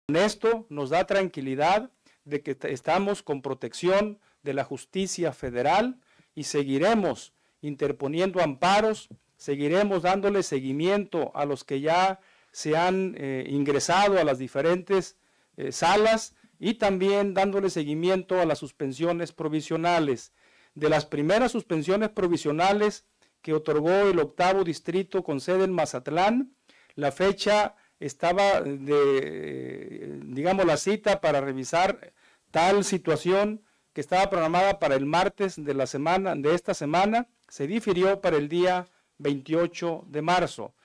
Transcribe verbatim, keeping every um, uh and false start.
Esto nos da tranquilidad de que estamos con protección de la justicia federal y seguiremos interponiendo amparos, seguiremos dándole seguimiento a los que ya se han eh, ingresado a las diferentes eh, salas y también dándole seguimiento a las suspensiones provisionales. De las primeras suspensiones provisionales que otorgó el octavo distrito con sede en Mazatlán, la fecha estaba de, digamos, la cita para revisar tal situación que estaba programada para el martes de la semana, de esta semana, se difirió para el día veintiocho de marzo.